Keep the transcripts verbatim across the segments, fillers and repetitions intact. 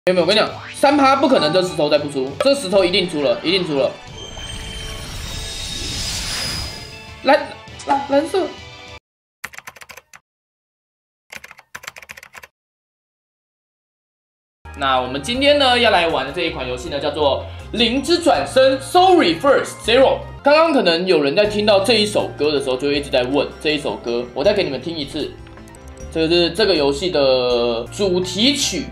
没有没有，我跟你讲，三趴不可能这石头再不出，这石头一定出了，一定出了。蓝蓝蓝色。那我们今天呢要来玩的这一款游戏呢，叫做《零之转身 Soul Reverse Zero》。刚刚可能有人在听到这一首歌的时候，就会一直在问这一首歌，我再给你们听一次。这个是这个游戏的主题曲。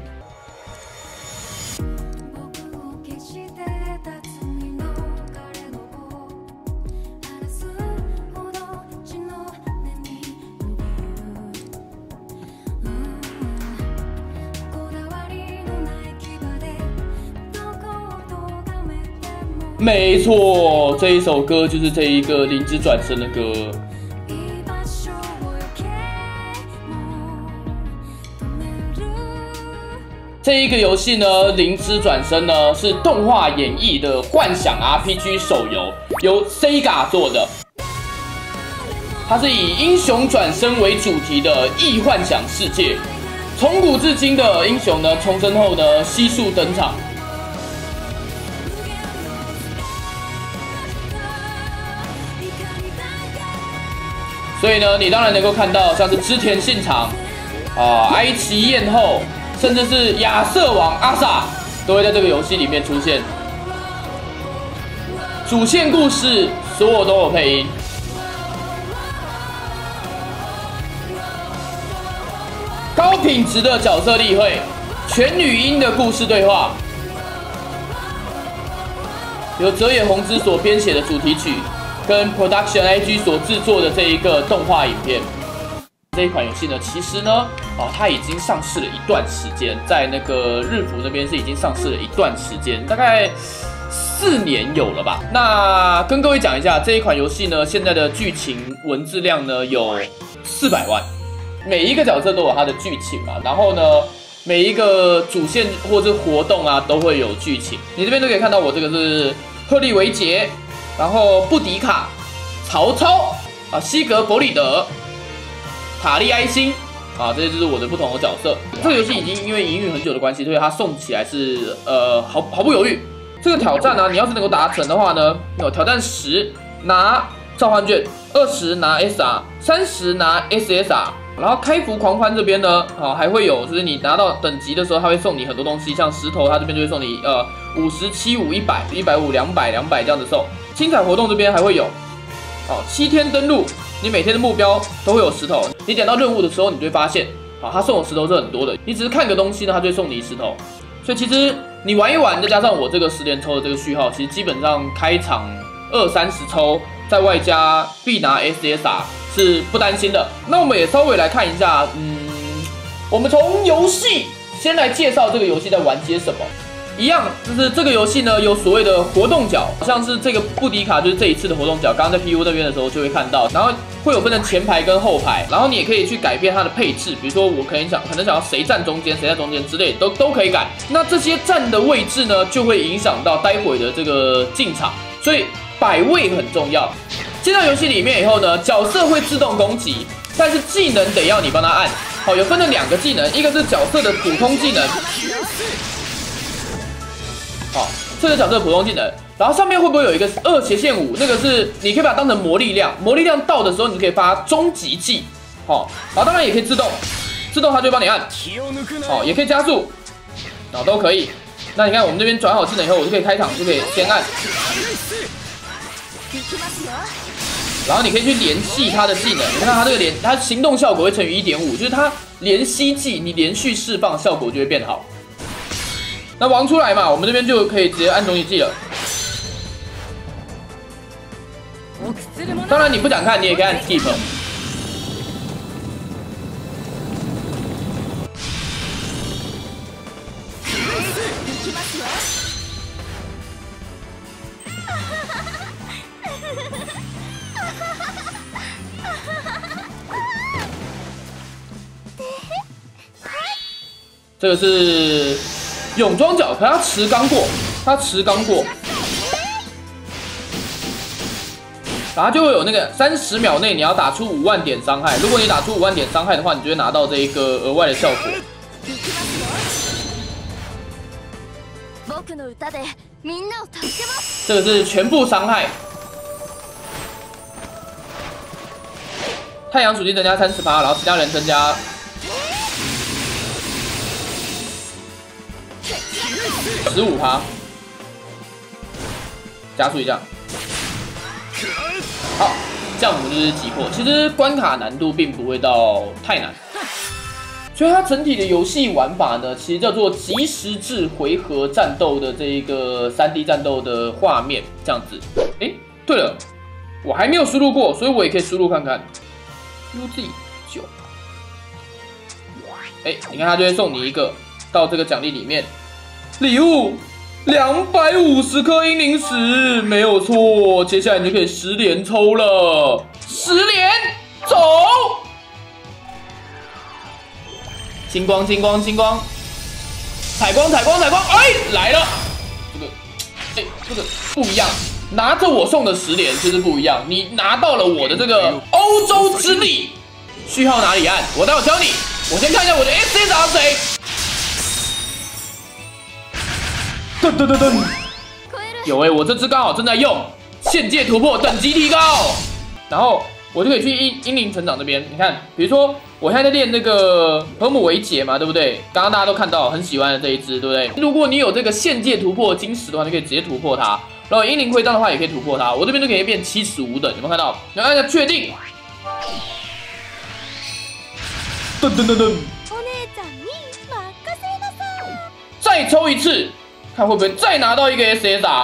没错，这一首歌就是这一个零之转身的歌。这一个游戏呢，零之转身呢是动画演绎的幻想 R P G 手游，由 Sega 做的。它是以英雄转身为主题的异幻想世界，从古至今的英雄呢重生后呢悉数登场。 所以呢，你当然能够看到像是织田信长、啊、埃及艳后，甚至是亚瑟王阿萨，都会在这个游戏里面出现。主线故事所有都有配音，高品质的角色例会，全语音的故事对话，由泽野弘之所编写的主题曲。 跟 Production I G 所制作的这一个动画影片，这一款游戏呢，其实呢，哦，它已经上市了一段时间，在那个日服那边是已经上市了一段时间，大概四年有了吧。那跟各位讲一下，这一款游戏呢，现在的剧情文字量呢有四百万，每一个角色都有它的剧情嘛，然后呢，每一个主线或者活动啊都会有剧情。你这边都可以看到，我这个是赫利维杰。 然后布迪卡、曹操啊、西格弗里德、塔利埃辛啊，这些就是我的不同的角色。这个游戏已经因为营运很久的关系，所以它送起来是呃毫毫不犹豫。这个挑战呢、啊，你要是能够达成的话呢，有挑战十拿召唤券，二十拿 S R， 三十拿 S S R。 然后开服狂欢这边呢，啊还会有，就是你拿到等级的时候，它会送你很多东西，像石头，它这边就会送你呃五十七五一百一百五两百两百这样子送。精彩活动这边还会有，哦七天登录，你每天的目标都会有石头。你点到任务的时候，你就会发现，啊它送我石头是很多的。你只是看个东西呢，它就会送你一石头。所以其实你玩一玩，再加上我这个十连抽的这个序号，其实基本上开场二三十抽，再外加必拿 S S R。 是不担心的。那我们也稍微来看一下，嗯，我们从游戏先来介绍这个游戏在玩些什么。一样，就是这个游戏呢有所谓的活动角，像是这个布迪卡就是这一次的活动角，刚刚在 P U 那边的时候就会看到，然后会有分成前排跟后排，然后你也可以去改变它的配置，比如说我可能想可能想要谁站中间，谁在中间之类的，都都可以改。那这些站的位置呢，就会影响到待会的这个进场，所以摆位很重要。 进到游戏里面以后呢，角色会自动攻击，但是技能得要你帮他按。好，有分了两个技能，一个是角色的普通技能，好，这个角色的普通技能，然后上面会不会有一个二斜线五？那个是你可以把它当成魔力量，魔力量到的时候，你就可以发终极技，好，然后当然也可以自动，自动它就会帮你按，好，也可以加速，然后都可以。那你看我们这边转好技能以后，我就可以开场就可以先按。 然后你可以去连续它的技能，你看它这个连，它行动效果会乘以 一点五，就是它连吸技，你连续释放效果就会变好。那王出来嘛，我们这边就可以直接按终极技了。当然你不想看，你也可以按 skip。这个是泳装角，可是它持刚过，它持刚过，然后就会有那个三十秒内你要打出五万点伤害。如果你打出五万点伤害的话，你就会拿到这一个额外的效果。 这个是全部伤害。太阳属性增加 百分之三十， 然后其他人增加。十五趴，加速一下。好，这样我们就是击破。其实关卡难度并不会到太难，所以它整体的游戏玩法呢，其实叫做即时制回合战斗的这一个 三 D 战斗的画面，这样子。哎，对了，我还没有输入过，所以我也可以输入看看。U Z 九，哎，你看它就会送你一个到这个奖励里面。礼物两百五十颗英灵石，没有错。接下来你就可以十连抽了，十连走。金光，金光，金光，采光，采光，采光，哎，来了。这个，哎，这个不一样。拿着我送的十连就是不一样，你拿到了我的这个欧洲之力，序号哪里按？我待会教你。我先看一下我的 S S R 谁。噔噔噔噔，有哎、欸，我这只刚好正在用限界突破，等级提高，然后我就可以去英英灵成长这边。你看，比如说我现在在练那个河姆维杰嘛，对不对？刚刚大家都看到很喜欢的这一只，对不对？如果你有这个限界突破金石的话，你可以直接突破它。然后英灵徽章的话，也可以突破它。我这边就可以变七十五等，有没有看到？然后按下确定。噔噔噔噔，再抽一次。看会不会再拿到一个 S S R？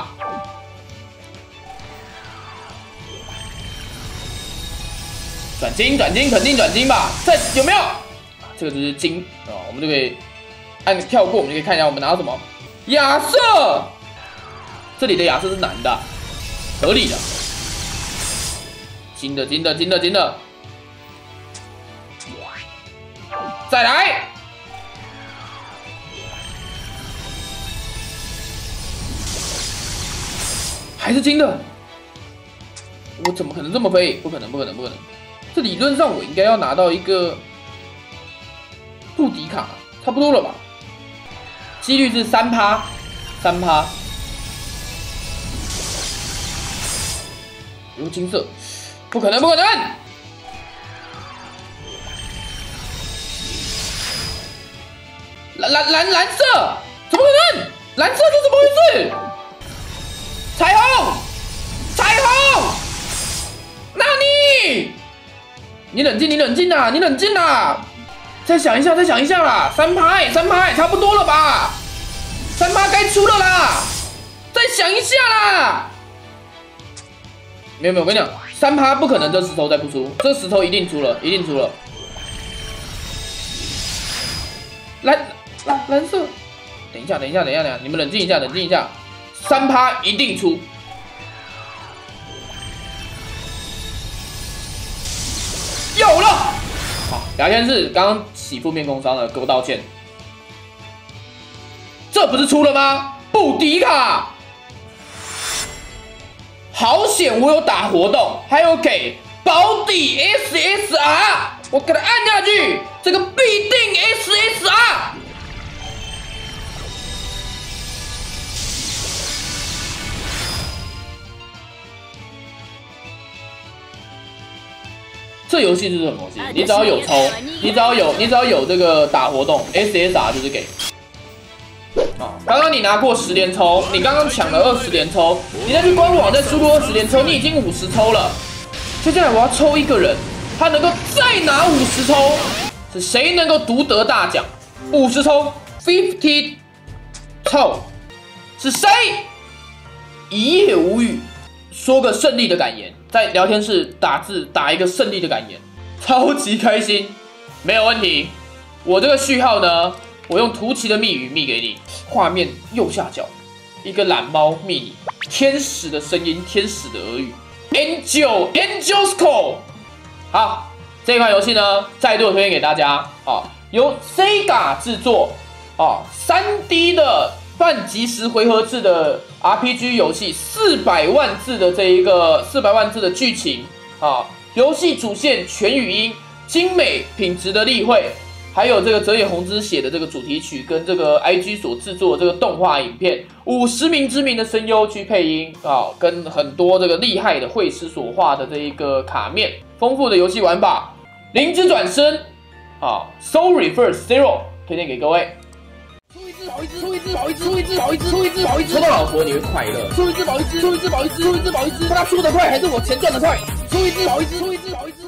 转金，转金，肯定转金吧？再有没有？这个就是金哦，我们就可以按跳过，我们就可以看一下我们拿到什么亚瑟。这里的亚瑟是男的，合理的。金的，金的，金的，金的。再来。还是金的，我怎么可能这么飞？不可能，不可能，不可能！这理论上我应该要拿到一个布迪卡，差不多了吧？几率是三趴，三趴。有金色，不可能，不可能！蓝蓝蓝蓝色，怎么可能？蓝色是怎么回事？彩虹，彩虹，那你，你冷静，你冷静啊，你冷静啊！再想一下，再想一下啦，三拍，三拍，差不多了吧？三趴该出了啦，再想一下啦。没有没有，我跟你讲，三趴不可能这石头再不出，这石头一定出了，一定出了。蓝蓝蓝色，等一下，等一下，等一下，等一下，你们冷静一下，冷静一下。三趴一定出，有了。好，聊天室刚刚起负面工伤了，给我道歉。这不是出了吗？布迪卡，好险！我有打活动，还有给保底 S S R， 我给它按下去，这个必定 S S R。这游戏是什么东西？你只要有抽，你只要有，你只要有这个打活动 ，S S R 就是给。啊，刚刚你拿过十连抽，你刚刚抢了二十连抽，你再去官网再输入二十连抽，你已经五十抽了。接下来我要抽一个人，他能够再拿五十抽，是谁能够独得大奖？五十抽 ，fifty 抽，是谁？一夜无语，说个胜利的感言。在聊天室打字打一个胜利的感言，超级开心，没有问题。我这个序号呢，我用图奇的密语密给你。画面右下角，一个懒猫密你，天使的声音，天使的耳语 ，Angel Angel's Call。好，这款游戏呢，再度推荐给大家啊，由 Sega 制作啊，三 D 的半即时回合制的 R P G 游戏，四百万字的这一个四百万字的剧情啊，游戏主线全语音，精美品质的例会， 还有这个泽野弘之写的这个主题曲，跟这个 I G 所制作的这个动画影片，五十名知名的声优去配音啊，跟很多这个厉害的绘师所画的这一个卡面，丰富的游戏玩法，灵之转身啊 ，Soul Reverse Zero 推荐给各位。 出一只跑一只，出一只跑一只，出一只跑一只，出一只跑一只。抽到老婆你会快乐。出一只跑一只，出一只跑一只，出一只跑一只。他出的快还是我钱赚的快？出一只跑一只，出一只跑一只。